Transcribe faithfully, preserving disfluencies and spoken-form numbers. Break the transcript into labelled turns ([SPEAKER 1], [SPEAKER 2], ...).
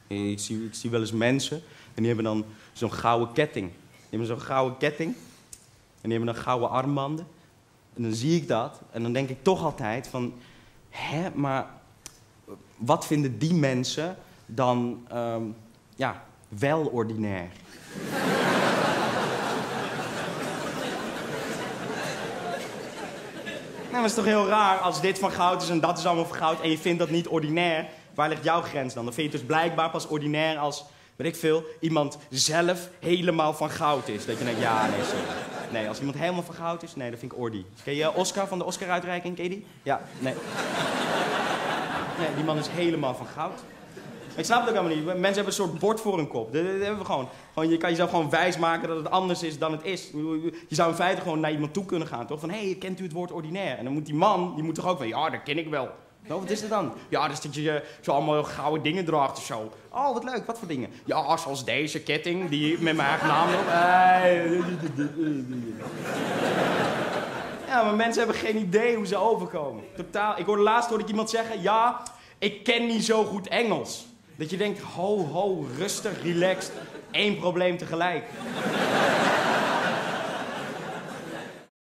[SPEAKER 1] Ik zie, ik zie wel eens mensen en die hebben dan zo'n gouden ketting. Die hebben zo'n gouden ketting en die hebben dan gouden armbanden. En dan zie ik dat en dan denk ik toch altijd van... Hè, maar wat vinden die mensen dan, um, ja, wel ordinair? Nou, dat is toch heel raar als dit van goud is en dat is allemaal van goud en je vindt dat niet ordinair. Waar ligt jouw grens dan? Dan vind je het dus blijkbaar pas ordinair als, weet ik veel, iemand zelf helemaal van goud is. Dat je denkt, ja, nee, sorry. Nee, als iemand helemaal van goud is, nee, dat vind ik ordi. Ken je Oscar van de Oscar-uitreiking, ken je die? Ja, nee. Nee, die man is helemaal van goud. Ik snap het ook helemaal niet. Mensen hebben een soort bord voor hun kop. Dat, dat hebben we gewoon. Gewoon. Je kan jezelf gewoon wijsmaken dat het anders is dan het is. Je zou in feite gewoon naar iemand toe kunnen gaan, toch? Van, hé, hey, kent u het woord ordinair? En dan moet die man, die moet toch ook van, ja, dat ken ik wel. Nou, wat is dat dan? Ja, dus dat je zo allemaal gouden dingen draagt of zo. Oh, wat leuk. Wat voor dingen? Ja, zoals deze ketting, die met mijn eigen naam erop. Ja, maar mensen hebben geen idee hoe ze overkomen. Totaal. Ik hoorde laatst hoorde ik iemand zeggen, ja, ik ken niet zo goed Engels. Dat je denkt, ho, ho, rustig, relaxed. Eén probleem tegelijk.